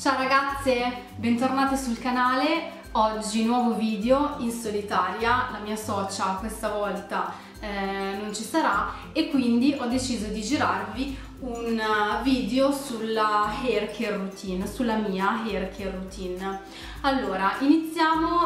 Ciao ragazze, bentornate sul canale. Oggi nuovo video in solitaria, la mia socia questa volta non ci sarà e quindi ho deciso di girarvi un video sulla hair care routine, sulla mia hair care routine. Allora, iniziamo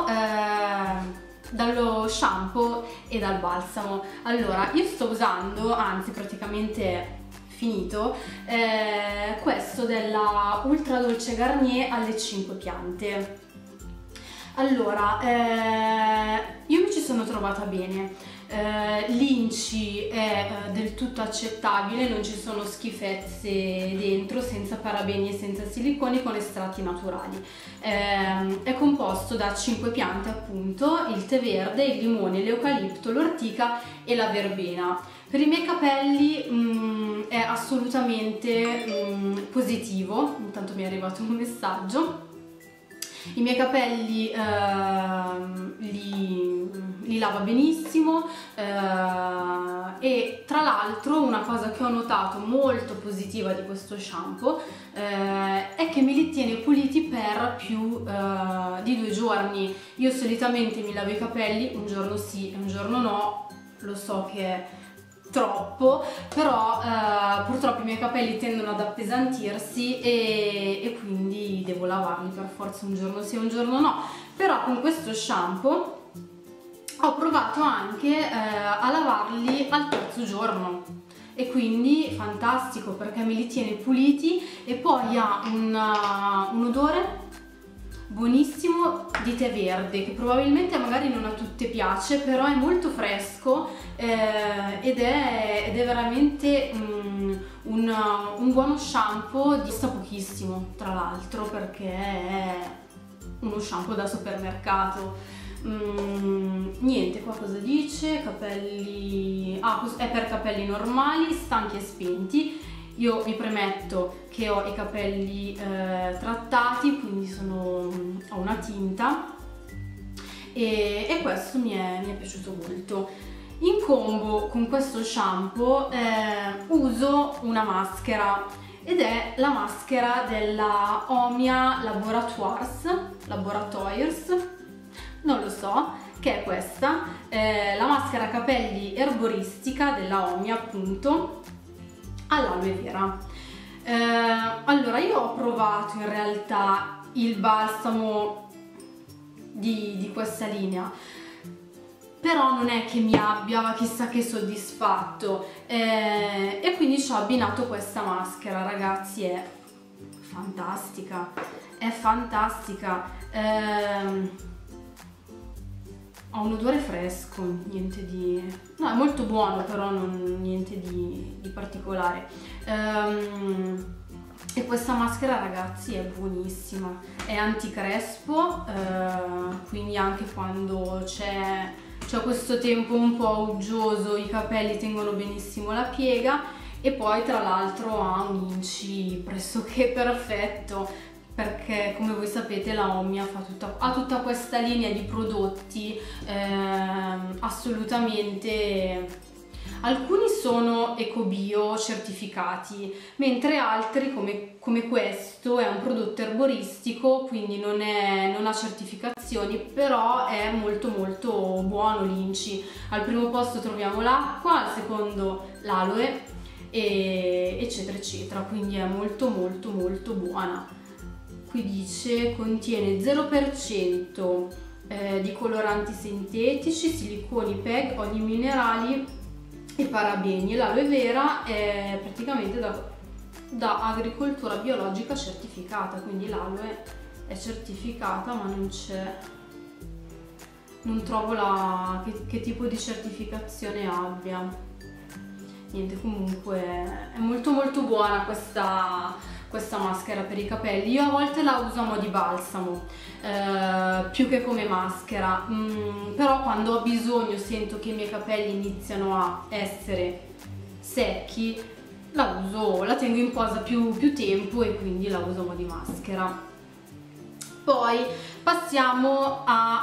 dallo shampoo e dal balsamo. Allora, io sto usando, anzi praticamente finito, questo della Ultra Dolce Garnier alle 5 piante. Allora, io mi ci sono trovata bene, l'inci è del tutto accettabile, non ci sono schifezze dentro, senza parabeni e senza siliconi, con estratti naturali. È composto da 5 piante appunto, il tè verde, il limone, l'eucalipto, l'ortica e la verbena. Per i miei capelli è assolutamente positivo. Intanto mi è arrivato un messaggio. I miei capelli li lava benissimo e tra l'altro una cosa che ho notato molto positiva di questo shampoo è che me li tiene puliti per più di 2 giorni. Io solitamente mi lavo i capelli un giorno sì e un giorno no, lo so che è troppo, però purtroppo i miei capelli tendono ad appesantirsi e quindi devo lavarli per forza un giorno sì e un giorno no. Però con questo shampoo ho provato anche a lavarli al terzo giorno e quindi fantastico, perché me li tiene puliti e poi ha un odore buonissimo di tè verde che probabilmente magari non a tutte piace, però è molto fresco ed è veramente un buono shampoo. Costa pochissimo tra l'altro, perché è uno shampoo da supermercato. Niente, qua cosa dice? Capelli, è per capelli normali, stanchi e spenti. Io vi premetto che ho i capelli trattati, quindi ho una tinta e questo mi è piaciuto molto. In combo con questo shampoo uso una maschera ed è la maschera della Omia Laboratoires, non lo so, che è questa, la maschera capelli erboristica della Omia appunto, all'aloe vera. Allora, io ho provato in realtà il balsamo di questa linea, però non è che mi abbia chissà che soddisfatto e quindi ci ho abbinato questa maschera. Ragazzi, è fantastica, è fantastica. Ha un odore fresco, niente di... no, è molto buono, però niente di particolare. E questa maschera, ragazzi, è buonissima, è anticrespo, quindi anche quando c'è questo tempo un po' uggioso i capelli tengono benissimo la piega, e poi tra l'altro ha un inci pressoché perfetto, perché come voi sapete la Omia ha tutta questa linea di prodotti assolutamente... Alcuni sono eco-bio certificati, mentre altri come questo è un prodotto erboristico, quindi non ha certificazioni, però è molto molto buono l'inci. Al primo posto troviamo l'acqua, al secondo l'aloe eccetera eccetera, quindi è molto molto molto buona. Qui dice contiene 0% di coloranti sintetici, siliconi, PEG, oli minerali e parabeni. L'aloe vera è praticamente da agricoltura biologica certificata, quindi l'aloe è certificata, ma non trovo che tipo di certificazione abbia. Niente, comunque è molto molto buona questa maschera per i capelli. Io a volte la uso a mo' di balsamo più che come maschera, però quando ho bisogno, sento che i miei capelli iniziano a essere secchi, la tengo in posa più tempo e quindi la uso a mo' di maschera. Poi passiamo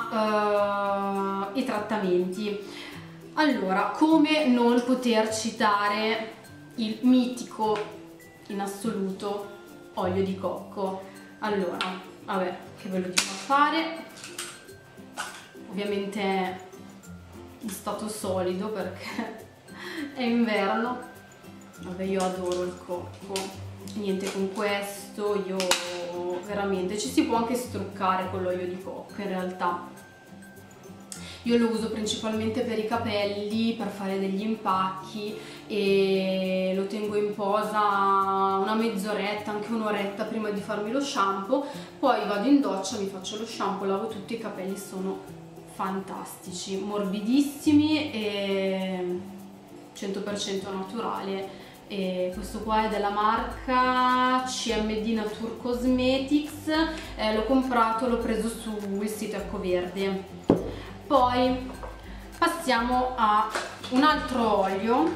ai trattamenti. Allora, come non poter citare il mitico in assoluto olio di cocco? Allora, vabbè, che ve lo dico a fare, ovviamente in stato solido perché è inverno. Vabbè, io adoro il cocco, niente, con questo io veramente, ci si può anche struccare con l'olio di cocco in realtà. Io lo uso principalmente per i capelli, per fare degli impacchi, e lo tengo in posa una mezz'oretta, anche un'oretta prima di farmi lo shampoo. Poi vado in doccia, mi faccio lo shampoo, lavo tutti, i capelli sono fantastici, morbidissimi e 100% naturale. E questo qua è della marca CMD Nature Cosmetics, l'ho comprato, l'ho preso sul sito Ecoverde. Poi passiamo a un altro olio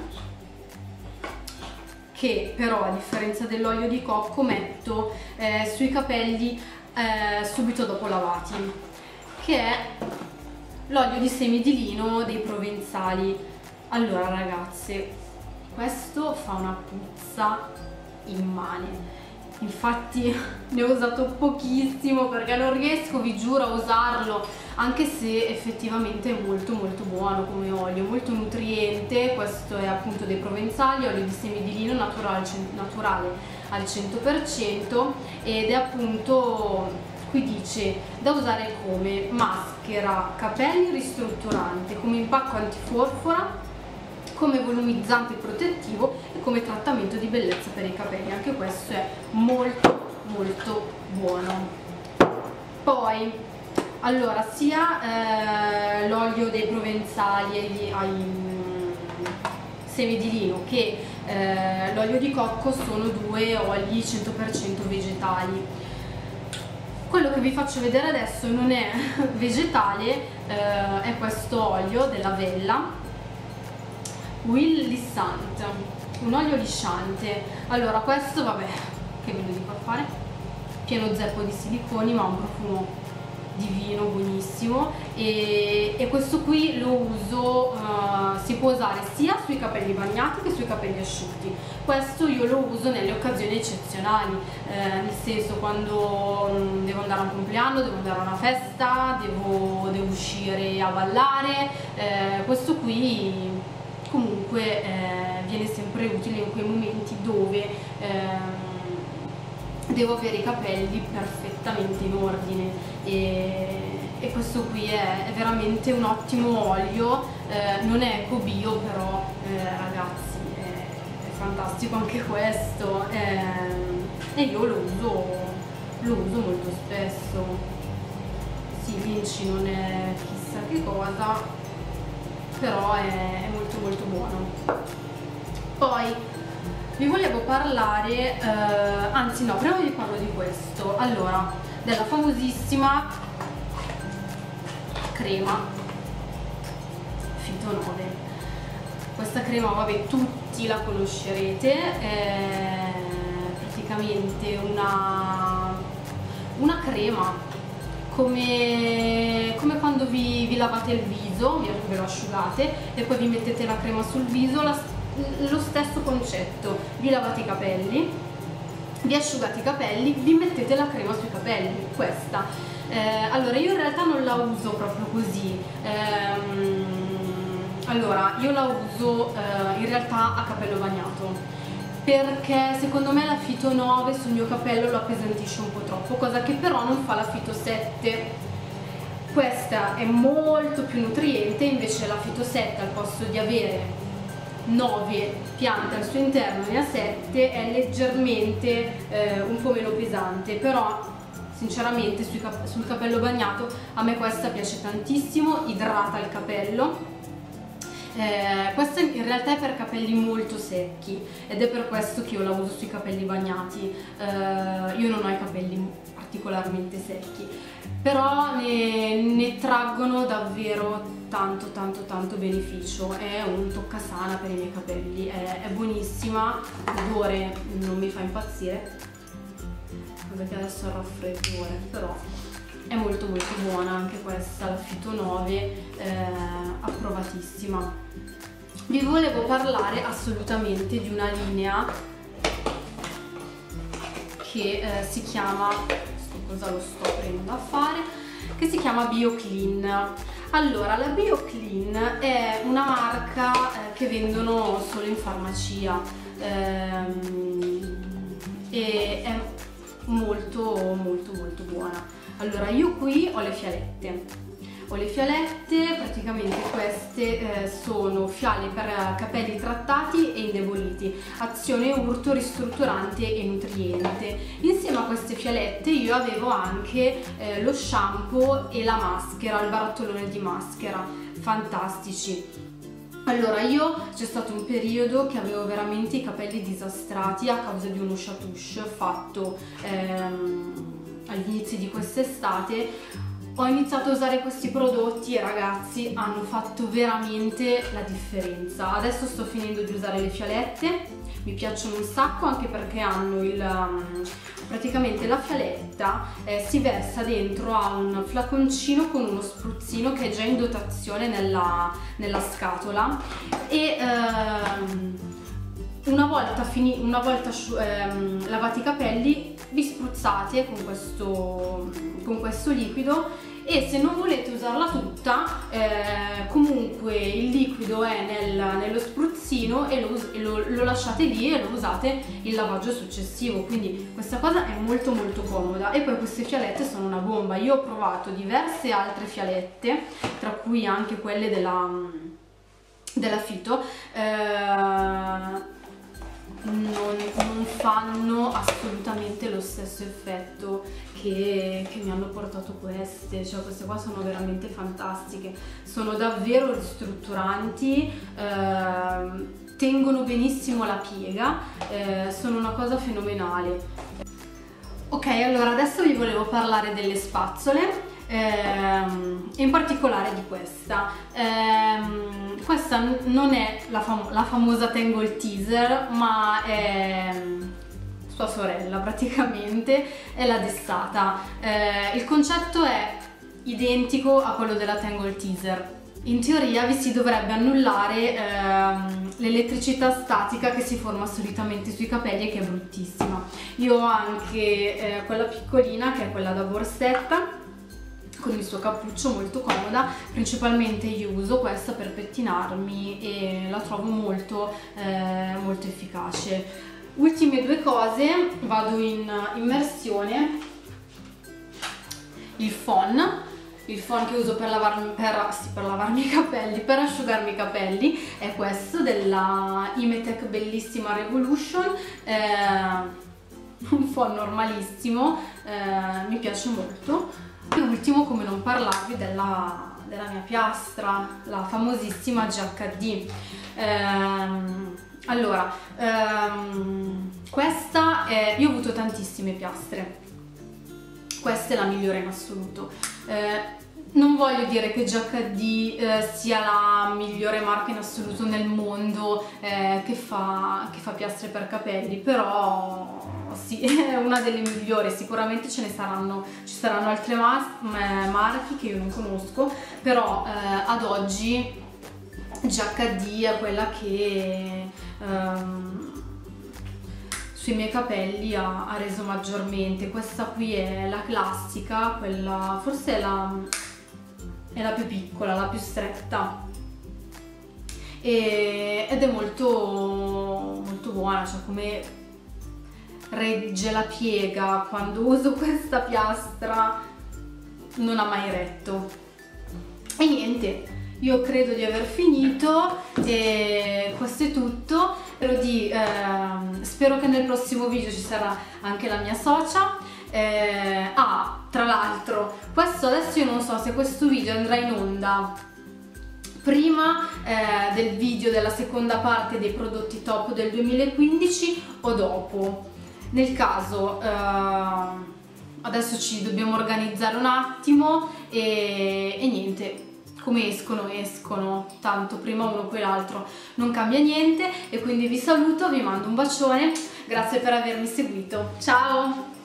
che però, a differenza dell'olio di cocco, metto sui capelli subito dopo lavati, che è l'olio di semi di lino dei Provenzali. Allora ragazze, questo fa una puzza immane, infatti ne ho usato pochissimo perché non riesco, vi giuro, a usarlo, anche se effettivamente è molto buono come olio, molto nutriente. Questo è appunto dei Provenzali, olio di semi di lino naturale al 100%, ed è appunto, qui dice, da usare come maschera capelli ristrutturante, come impacco antiforfora, come volumizzante protettivo e come trattamento di bellezza per i capelli. Anche questo è molto buono. Poi, allora, sia l'olio dei Provenzali ai semi di lino che l'olio di cocco sono due oli 100% vegetali. Quello che vi faccio vedere adesso non è vegetale, è questo olio della Vella Will Lissant, un olio lisciante. Allora, questo, vabbè, che ve lo dico a fare, pieno zeppo di siliconi, ma ha un profumo divino, buonissimo, e questo qui lo uso, si può usare sia sui capelli bagnati che sui capelli asciutti. Questo io lo uso nelle occasioni eccezionali, nel senso quando devo andare a un compleanno, devo andare a una festa, devo uscire a ballare. Questo qui comunque viene sempre utile in quei momenti dove devo avere i capelli perfettamente in ordine, e questo qui è veramente un ottimo olio, non è eco bio, però ragazzi è fantastico anche questo, e io lo uso molto spesso. Sì, Vinci non è chissà che cosa, però è molto buono. Poi vi volevo parlare, anzi no, prima vi parlo di questo, allora, della famosissima crema Fito 9. Questa crema, vabbè, tutti la conoscerete, è praticamente una crema come quando vi lavate il viso, ve lo asciugate e poi vi mettete la crema sul viso, lo stesso concetto. Vi lavate i capelli, vi asciugate i capelli, vi mettete la crema sui capelli, questa. Allora, io in realtà non la uso proprio così, allora io la uso in realtà a capello bagnato, perché secondo me la Fito 9 sul mio capello lo appesantisce un po' troppo, cosa che però non fa la Fito 7. Questa è molto più nutriente, invece la Fito 7, al posto di avere 9 piante al suo interno, ne ha 7, è leggermente un po' meno pesante, però sinceramente sul capello bagnato a me questa piace tantissimo, idrata il capello. Questa in realtà è per capelli molto secchi ed è per questo che io la uso sui capelli bagnati. Io non ho i capelli particolarmente secchi, però ne traggono davvero tanto beneficio. È un toccasana per i miei capelli, è buonissima, l'odore non mi fa impazzire, perché adesso ho il raffreddore, però è molto buona anche questa, la Fito 9, approvatissima. Vi volevo parlare assolutamente di una linea che si chiama cosa lo sto prendendo a fare, che si chiama BioClean. Allora, la BioClean è una marca che vendono solo in farmacia e è molto molto molto buona. Allora, io qui ho le fialette. Praticamente queste sono fiale per capelli trattati e indeboliti, azione urto, ristrutturante e nutriente. Insieme a queste fialette io avevo anche lo shampoo e la maschera, il barattolone di maschera, fantastici. Allora, c'è stato un periodo che avevo veramente i capelli disastrati a causa di uno chatouche fatto agli inizi di quest'estate. Ho iniziato a usare questi prodotti e ragazzi, hanno fatto veramente la differenza. Adesso sto finendo di usare le fialette, mi piacciono un sacco anche perché hanno praticamente la fialetta si versa dentro a un flaconcino con uno spruzzino che è già in dotazione nella scatola e una volta lavati i capelli vi spruzzate con questo liquido, e se non volete usarla tutta comunque il liquido è nello spruzzino e lo lasciate lì e lo usate il lavaggio successivo, quindi questa cosa è molto molto comoda. E poi queste fialette sono una bomba. Io ho provato diverse altre fialette, tra cui anche quelle della Fito, non fanno assolutamente lo stesso effetto che mi hanno portato queste. Cioè, queste qua sono veramente fantastiche, sono davvero ristrutturanti, tengono benissimo la piega, sono una cosa fenomenale. Ok, allora adesso vi volevo parlare delle spazzole, in particolare di questa. Questa non è la famosa Tangle Teezer, ma è sua sorella praticamente, è la Dessata. Il concetto è identico a quello della Tangle Teezer. In teoria vi si dovrebbe annullare l'elettricità statica che si forma solitamente sui capelli e che è bruttissima. Io ho anche quella piccolina, che è quella da borsetta, con il suo cappuccio, molto comoda. Principalmente io uso questa per pettinarmi e la trovo molto molto efficace. Ultime due cose, vado in immersione. Il phon che uso per lavarmi i capelli, per asciugarmi i capelli, è questo della Imetech Bellissima Revolution, un phon normalissimo, mi piace molto. E ultimo, come non parlarvi della mia piastra, la famosissima GHD. Allora, questa è... io ho avuto tantissime piastre, questa è la migliore in assoluto. Non voglio dire che GHD sia la migliore marca in assoluto nel mondo che fa piastre per capelli, però sì, è una delle migliori. Sicuramente ci saranno altre marche che io non conosco, però ad oggi GHD è quella che sui miei capelli ha reso maggiormente. Questa qui è la classica, quella forse è la più piccola, la più stretta, ed è molto molto buona, cioè come regge la piega. Quando uso questa piastra non ha mai retto. E niente, io credo di aver finito e questo è tutto. Spero che nel prossimo video ci sarà anche la mia socia. Tra l'altro, questo adesso io non so se questo video andrà in onda prima del video della seconda parte dei prodotti top del 2015 o dopo. Nel caso adesso ci dobbiamo organizzare un attimo e niente, come escono, tanto prima uno poi l'altro, non cambia niente. E quindi vi saluto, vi mando un bacione, grazie per avermi seguito, ciao!